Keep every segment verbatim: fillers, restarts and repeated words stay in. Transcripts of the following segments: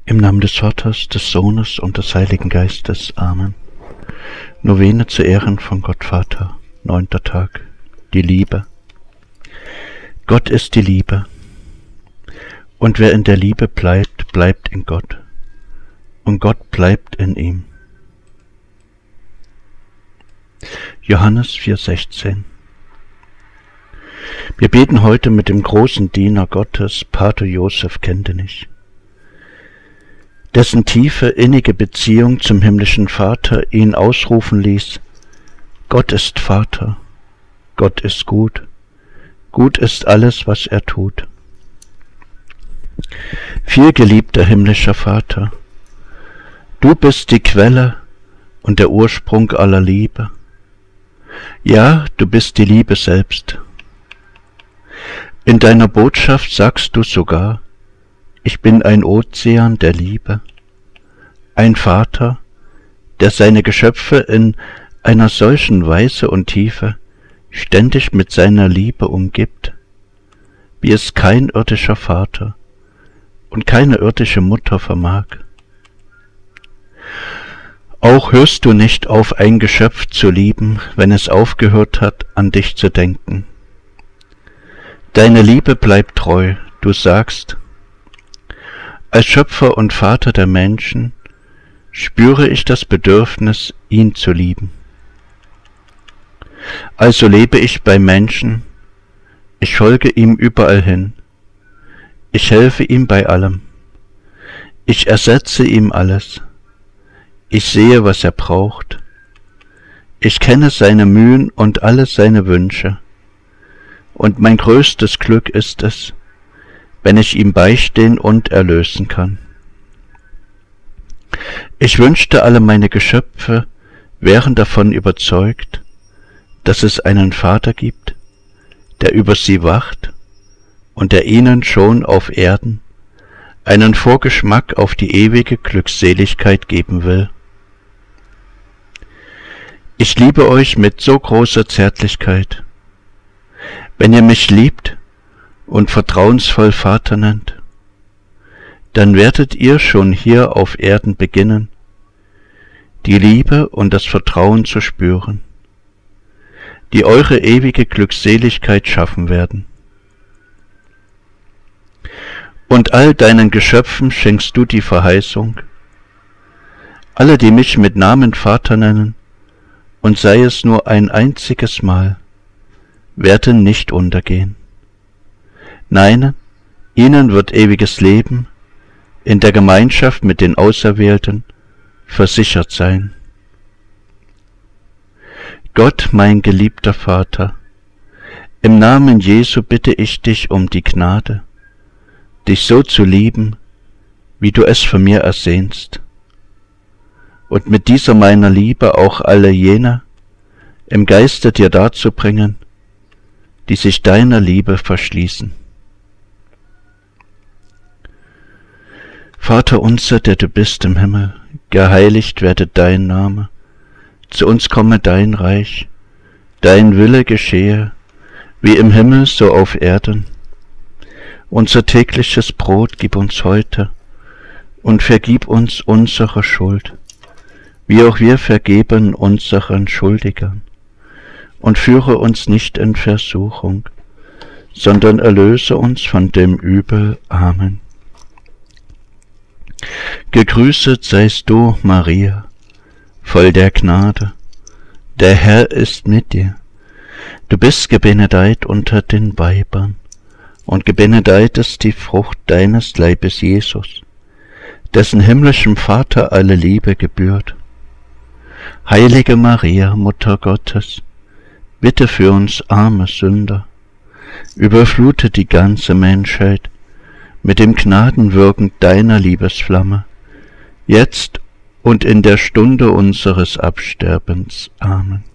Im Namen des Vaters, des Sohnes und des Heiligen Geistes. Amen. Novene zu Ehren von Gott Vater. Neunter Tag. Die Liebe. Gott ist die Liebe. Und wer in der Liebe bleibt, bleibt in Gott. Und Gott bleibt in ihm. Johannes vier sechzehn. Wir beten heute mit dem großen Diener Gottes, Pater Josef Kendenich, dessen tiefe, innige Beziehung zum himmlischen Vater ihn ausrufen ließ: Gott ist Vater, Gott ist gut, gut ist alles, was er tut. Vielgeliebter himmlischer Vater, du bist die Quelle und der Ursprung aller Liebe. Ja, du bist die Liebe selbst. In deiner Botschaft sagst du sogar: Ich bin ein Ozean der Liebe, ein Vater, der seine Geschöpfe in einer solchen Weise und Tiefe ständig mit seiner Liebe umgibt, wie es kein irdischer Vater und keine irdische Mutter vermag. Auch hörst du nicht auf, ein Geschöpf zu lieben, wenn es aufgehört hat, an dich zu denken. Deine Liebe bleibt treu, du sagst: Als Schöpfer und Vater der Menschen spüre ich das Bedürfnis, ihn zu lieben. Also lebe ich bei Menschen, ich folge ihm überall hin, ich helfe ihm bei allem, ich ersetze ihm alles, ich sehe, was er braucht, ich kenne seine Mühen und alle seine Wünsche, und mein größtes Glück ist es, wenn ich ihm beistehen und erlösen kann. Ich wünschte, alle meine Geschöpfe wären davon überzeugt, dass es einen Vater gibt, der über sie wacht und der ihnen schon auf Erden einen Vorgeschmack auf die ewige Glückseligkeit geben will. Ich liebe euch mit so großer Zärtlichkeit. Wenn ihr mich liebt und vertrauensvoll Vater nennt, dann werdet ihr schon hier auf Erden beginnen, die Liebe und das Vertrauen zu spüren, die eure ewige Glückseligkeit schaffen werden. Und all deinen Geschöpfen schenkst du die Verheißung: Alle, die mich mit Namen Vater nennen, und sei es nur ein einziges Mal, werden nicht untergehen. Nein, ihnen wird ewiges Leben in der Gemeinschaft mit den Auserwählten versichert sein. Gott, mein geliebter Vater, im Namen Jesu bitte ich dich um die Gnade, dich so zu lieben, wie du es von mir ersehnst, und mit dieser meiner Liebe auch alle jene im Geiste dir darzubringen, die sich deiner Liebe verschließen. Vater unser, der du bist im Himmel, geheiligt werde dein Name, zu uns komme dein Reich, dein Wille geschehe, wie im Himmel so auf Erden. Unser tägliches Brot gib uns heute und vergib uns unsere Schuld, wie auch wir vergeben unseren Schuldigern. Und führe uns nicht in Versuchung, sondern erlöse uns von dem Übel. Amen. Gegrüßet seist du, Maria, voll der Gnade, der Herr ist mit dir. Du bist gebenedeit unter den Weibern, und gebenedeit ist die Frucht deines Leibes, Jesus, dessen himmlischem Vater alle Liebe gebührt. Heilige Maria, Mutter Gottes, bitte für uns arme Sünder, überflute die ganze Menschheit mit dem Gnadenwirken deiner Liebesflamme, jetzt und in der Stunde unseres Absterbens. Amen.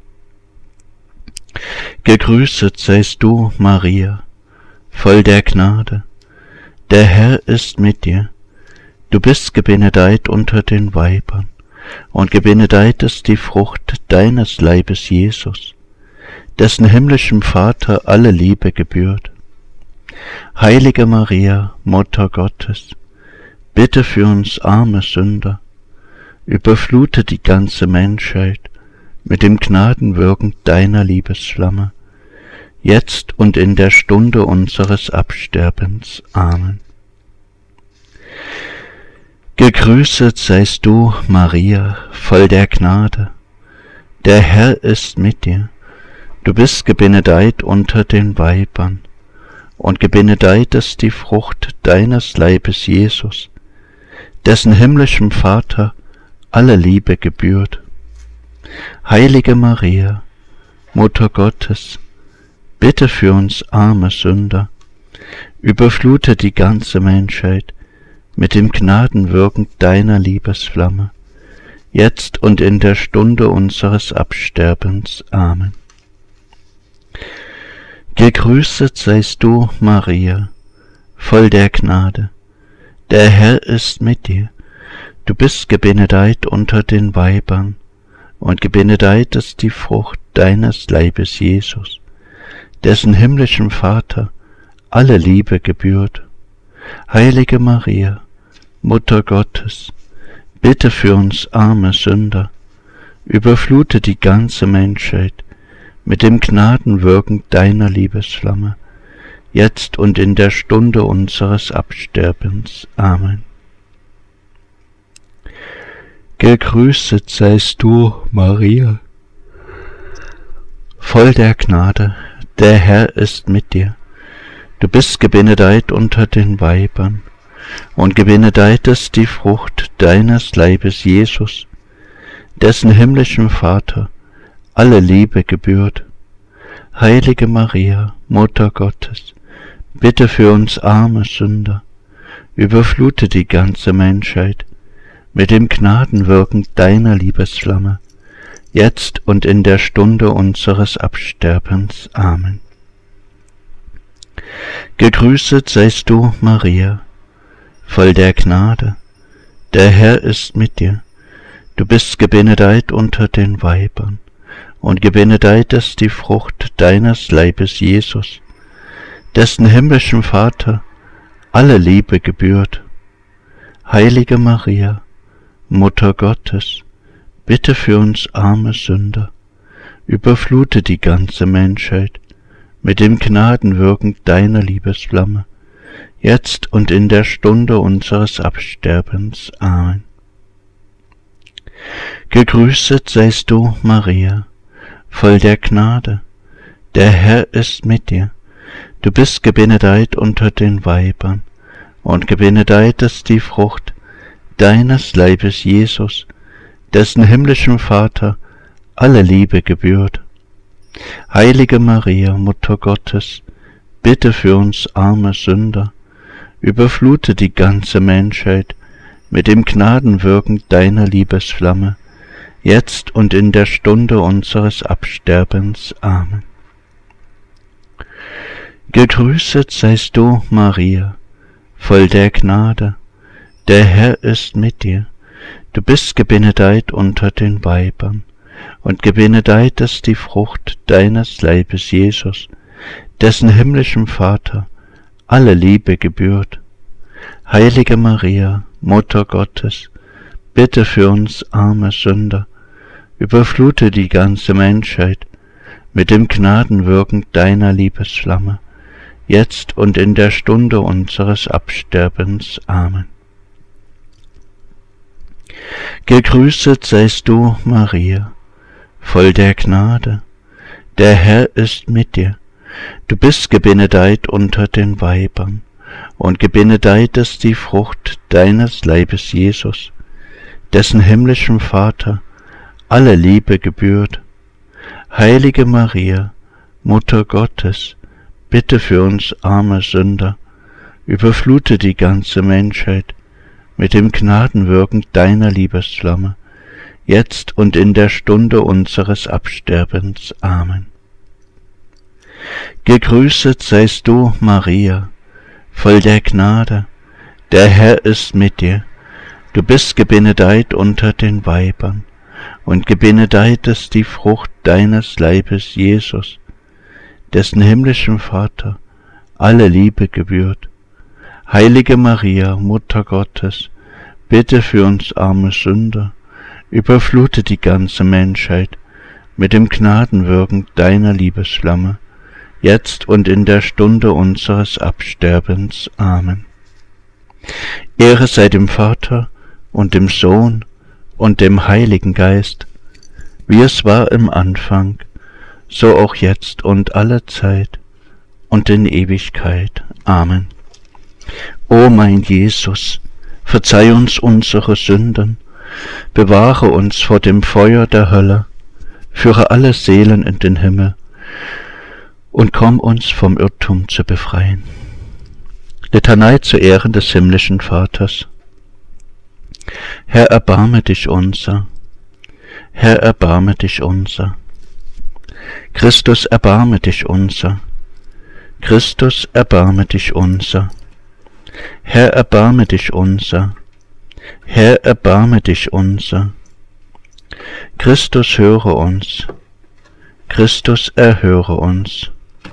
Gegrüßet seist du, Maria, voll der Gnade, der Herr ist mit dir. Du bist gebenedeit unter den Weibern, und gebenedeit ist die Frucht deines Leibes, Jesus, dessen himmlischem Vater alle Liebe gebührt. Heilige Maria, Mutter Gottes, bitte für uns arme Sünder, überflute die ganze Menschheit mit dem Gnadenwirken deiner Liebesflamme, jetzt und in der Stunde unseres Absterbens. Amen. Gegrüßet seist du, Maria, voll der Gnade. Der Herr ist mit dir. Du bist gebenedeit unter den Weibern, und gebenedeit ist die Frucht deines Leibes, Jesus, dessen himmlischem Vater alle Liebe gebührt. Heilige Maria, Mutter Gottes, bitte für uns arme Sünder, überflute die ganze Menschheit mit dem Gnadenwirken deiner Liebesflamme, jetzt und in der Stunde unseres Absterbens. Amen. Gegrüßet seist du, Maria, voll der Gnade. Der Herr ist mit dir. Du bist gebenedeit unter den Weibern, und gebenedeit ist die Frucht deines Leibes, Jesus, dessen himmlischem Vater alle Liebe gebührt. Heilige Maria, Mutter Gottes, bitte für uns arme Sünder, überflute die ganze Menschheit mit dem Gnadenwirken deiner Liebesflamme, jetzt und in der Stunde unseres Absterbens. Amen. Gegrüßet seist du, Maria, voll der Gnade, der Herr ist mit dir. Du bist gebenedeit unter den Weibern, und gebenedeit ist die Frucht deines Leibes, Jesus, dessen himmlischem Vater alle Liebe gebührt. Heilige Maria, Mutter Gottes, bitte für uns arme Sünder, überflute die ganze Menschheit mit dem Gnadenwirken deiner Liebesflamme, jetzt und in der Stunde unseres Absterbens. Amen. Gegrüßet seist du, Maria, voll der Gnade. Der Herr ist mit dir. Du bist gebenedeit unter den Weibern, und gebenedeit ist die Frucht deines Leibes, Jesus, dessen himmlischem Vater alle Liebe gebührt. Heilige Maria, Mutter Gottes, bitte für uns arme Sünder, überflute die ganze Menschheit mit dem Gnadenwirken deiner Liebesflamme, jetzt und in der Stunde unseres Absterbens. Amen. Gegrüßet seist du, Maria, voll der Gnade. Der Herr ist mit dir. Du bist gebenedeit unter den Weibern, und gebenedeit ist die Frucht deines Leibes, Jesus, dessen himmlischem Vater alle Liebe gebührt. Heilige Maria, Mutter Gottes, bitte für uns arme Sünder, überflute die ganze Menschheit mit dem Gnadenwirken deiner Liebesflamme, jetzt und in der Stunde unseres Absterbens. Amen. Gegrüßet seist du, Maria, voll der Gnade. Der Herr ist mit dir. Du bist gebenedeit unter den Weibern, und gebenedeit ist die Frucht deines Leibes, Jesus, dessen himmlischem Vater alle Liebe gebührt. Heilige Maria, Mutter Gottes, bitte für uns arme Sünder, überflute die ganze Menschheit mit dem Gnadenwirken deiner Liebesflamme, jetzt und in der Stunde unseres Absterbens. Amen. Gegrüßet seist du, Maria, voll der Gnade. Der Herr ist mit dir. Du bist gebenedeit unter den Weibern, und gebenedeit ist die Frucht deines Leibes, Jesus, dessen himmlischem Vater alle Liebe gebührt. Heilige Maria, Mutter Gottes, bitte für uns arme Sünder, überflute die ganze Menschheit mit dem Gnadenwirken deiner Liebesflamme, jetzt und in der Stunde unseres Absterbens. Amen. Gegrüßet seist du, Maria, voll der Gnade. Der Herr ist mit dir. Du bist gebenedeit unter den Weibern, und gebenedeit ist die Frucht deines Leibes, Jesus, dessen himmlischem Vater alle Liebe gebührt. Heilige Maria, Mutter Gottes, bitte für uns arme Sünder, überflute die ganze Menschheit mit dem Gnadenwirken deiner Liebesflamme, jetzt und in der Stunde unseres Absterbens. Amen. Ehre sei dem Vater und dem Sohn und dem Heiligen Geist, wie es war im Anfang, so auch jetzt und alle Zeit und in Ewigkeit. Amen. O mein Jesus, verzeih uns unsere Sünden, bewahre uns vor dem Feuer der Hölle, führe alle Seelen in den Himmel und komm uns vom Irrtum zu befreien. Litanei zu Ehren des himmlischen Vaters. Herr, erbarme dich unser. Herr, erbarme dich unser. Christus, erbarme dich unser. Christus, erbarme dich unser. Herr, erbarme dich unser. Herr, erbarme dich unser. Christus, höre uns. Christus, erhöre uns.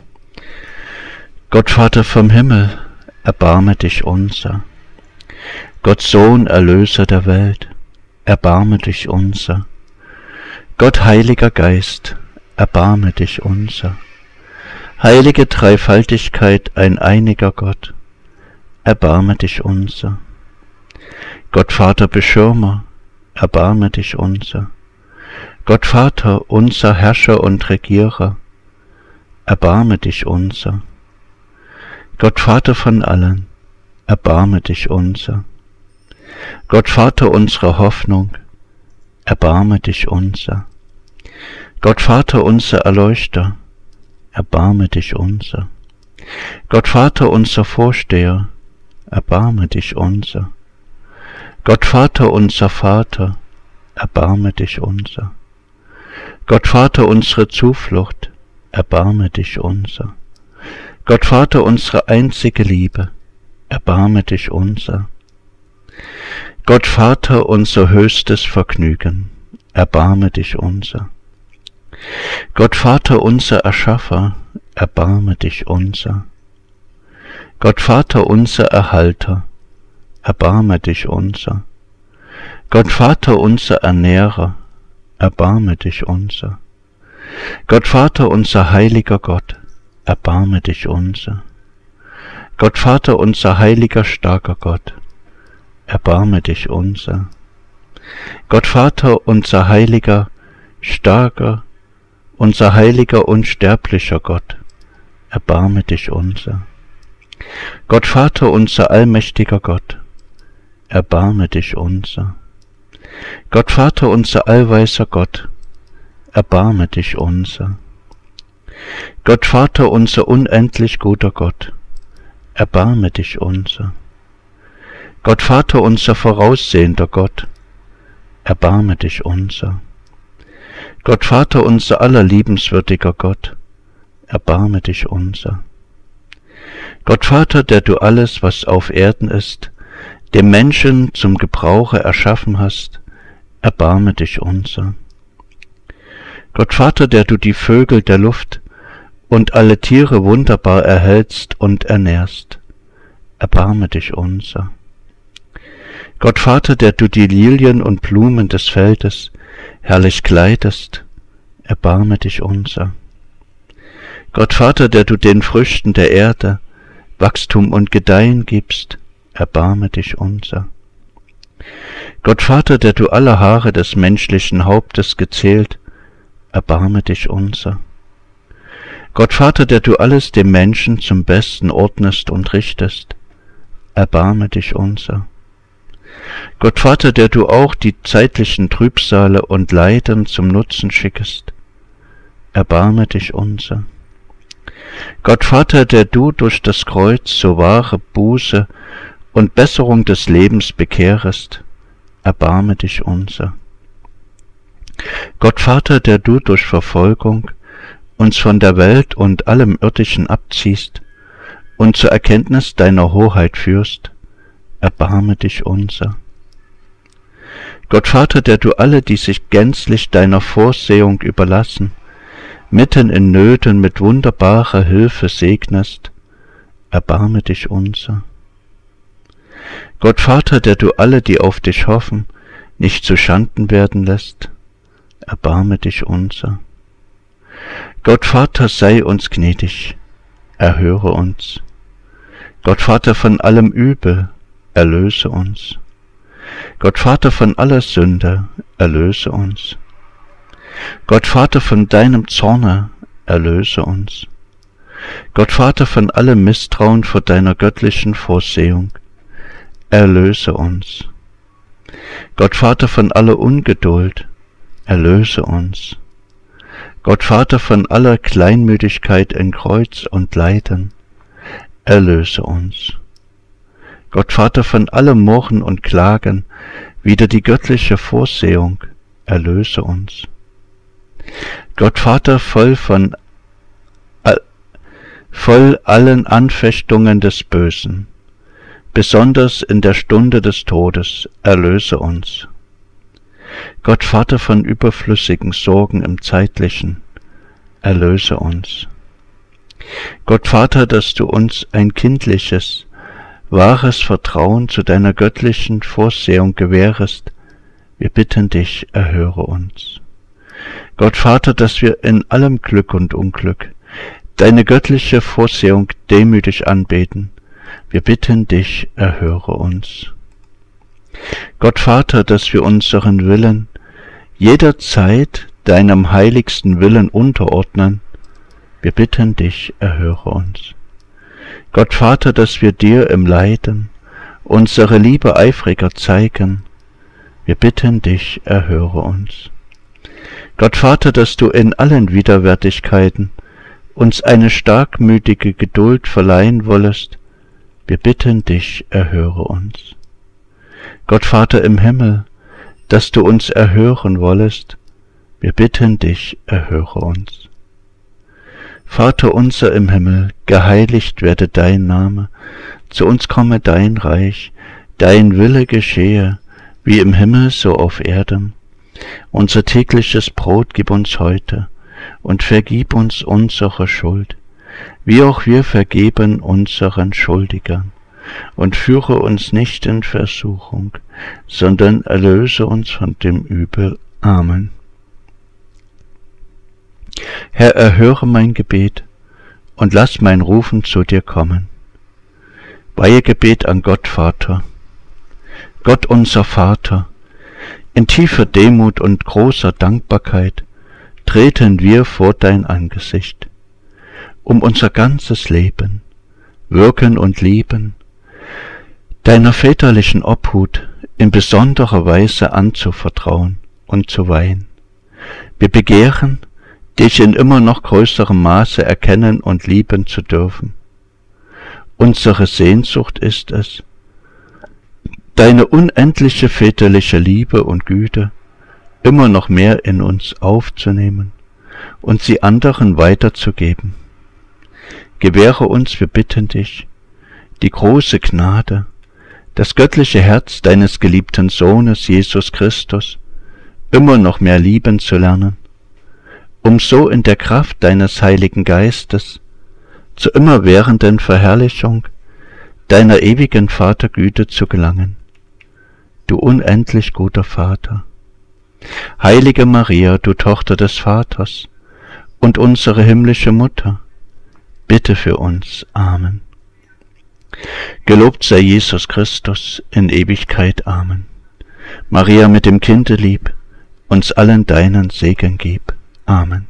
Gott Vater vom Himmel, erbarme dich unser. Gott Sohn, Erlöser der Welt, erbarme dich unser. Gott Heiliger Geist, erbarme dich unser. Heilige Dreifaltigkeit, ein einiger Gott, erbarme dich unser. Gott Vater Beschirmer, erbarme dich unser. Gott Vater, unser Herrscher und Regierer, erbarme dich unser. Gott Vater von allen, erbarme dich unser. Gott Vater unserer Hoffnung, erbarme dich unser. Gott Vater unser Erleuchter, erbarme dich unser. Gott Vater unser Vorsteher, erbarme dich unser. Gott Vater unser Vater, erbarme dich unser. Gott Vater unsere Zuflucht, erbarme dich unser. Gott Vater unsere einzige Liebe, erbarme dich unser. Gott Vater unser höchstes Vergnügen, erbarme dich unser. Gott Vater unser Erschaffer, erbarme dich unser. Gott Vater unser Erhalter, erbarme dich unser. Gott Vater unser Ernährer, erbarme dich unser. Gott Vater unser heiliger Gott, erbarme dich unser. Gott Vater unser heiliger starker Gott, erbarme dich unser. Gott Vater unser heiliger, starker, unser heiliger unsterblicher Gott, erbarme dich unser. Gott Vater unser allmächtiger Gott, erbarme dich unser. Gott Vater unser allweiser Gott, erbarme dich unser. Gott Vater unser unendlich guter Gott, erbarme dich unser. Gott Vater unser voraussehender Gott, erbarme dich unser. Gott Vater unser allerliebenswürdiger Gott, erbarme dich unser. Gott Vater, der du alles, was auf Erden ist, dem Menschen zum Gebrauche erschaffen hast, erbarme dich unser. Gott Vater, der du die Vögel der Luft und alle Tiere wunderbar erhältst und ernährst, erbarme dich unser. Gott Vater, der du die Lilien und Blumen des Feldes herrlich kleidest, erbarme dich unser. Gott Vater, der du den Früchten der Erde Wachstum und Gedeihen gibst, erbarme dich unser. Gott Vater, der du alle Haare des menschlichen Hauptes gezählt, erbarme dich unser. Gott Vater, der du alles dem Menschen zum Besten ordnest und richtest, erbarme dich unser. Gott Vater, der du auch die zeitlichen Trübsale und Leiden zum Nutzen schickest, erbarme dich unser. Gott Vater, der du durch das Kreuz so wahre Buße und Besserung des Lebens bekehrest, erbarme dich unser. Gott Vater, der du durch Verfolgung uns von der Welt und allem Irdischen abziehst und zur Erkenntnis deiner Hoheit führst, erbarme dich unser. Gott Vater, der du alle, die sich gänzlich deiner Vorsehung überlassen, mitten in Nöten mit wunderbarer Hilfe segnest, erbarme dich unser. Gott Vater, der du alle, die auf dich hoffen, nicht zu Schanden werden lässt, erbarme dich unser. Gott Vater, sei uns gnädig, erhöre uns. Gott Vater, von allem Übel, erlöse uns. Gott Vater, von aller Sünde, erlöse uns. Gott Vater, von deinem Zorne, erlöse uns. Gott Vater, von allem Misstrauen vor deiner göttlichen Vorsehung, erlöse uns. Gott Vater, von aller Ungeduld, erlöse uns. Gott Vater, von aller Kleinmütigkeit in Kreuz und Leiden, erlöse uns. Gott Vater, von allem Murren und Klagen, wider die göttliche Vorsehung, erlöse uns. Gott Vater, voll von voll allen Anfechtungen des Bösen, besonders in der Stunde des Todes, erlöse uns. Gott Vater, von überflüssigen Sorgen im Zeitlichen, erlöse uns. Gott Vater, dass du uns ein kindliches, wahres Vertrauen zu deiner göttlichen Vorsehung gewährest, wir bitten dich, erhöre uns. Gott Vater, dass wir in allem Glück und Unglück deine göttliche Vorsehung demütig anbeten, wir bitten dich, erhöre uns. Gott Vater, dass wir unseren Willen jederzeit deinem heiligsten Willen unterordnen, wir bitten dich, erhöre uns. Gott Vater, dass wir dir im Leiden unsere Liebe eifriger zeigen, wir bitten dich, erhöre uns. Gott Vater, dass du in allen Widerwärtigkeiten uns eine starkmütige Geduld verleihen wollest, wir bitten dich, erhöre uns. Gott Vater im Himmel, dass du uns erhören wollest, wir bitten dich, erhöre uns. Vater unser im Himmel, geheiligt werde dein Name, zu uns komme dein Reich, dein Wille geschehe, wie im Himmel so auf Erden. Unser tägliches Brot gib uns heute, und vergib uns unsere Schuld, wie auch wir vergeben unseren Schuldigern. Und führe uns nicht in Versuchung, sondern erlöse uns von dem Übel. Amen. Herr, erhöre mein Gebet und lass mein Rufen zu dir kommen. Weihegebet an Gott Vater. Gott unser Vater, in tiefer Demut und großer Dankbarkeit treten wir vor dein Angesicht, um unser ganzes Leben, Wirken und Lieben deiner väterlichen Obhut in besonderer Weise anzuvertrauen und zu weihen. Wir begehren, dich in immer noch größerem Maße erkennen und lieben zu dürfen. Unsere Sehnsucht ist es, deine unendliche väterliche Liebe und Güte immer noch mehr in uns aufzunehmen und sie anderen weiterzugeben. Gewähre uns, wir bitten dich, die große Gnade, das göttliche Herz deines geliebten Sohnes Jesus Christus immer noch mehr lieben zu lernen, um so in der Kraft deines Heiligen Geistes zur immerwährenden Verherrlichung deiner ewigen Vatergüte zu gelangen. Du unendlich guter Vater. Heilige Maria, du Tochter des Vaters und unsere himmlische Mutter, bitte für uns. Amen. Gelobt sei Jesus Christus in Ewigkeit. Amen. Maria mit dem Kinde lieb, uns allen deinen Segen gib. Amen.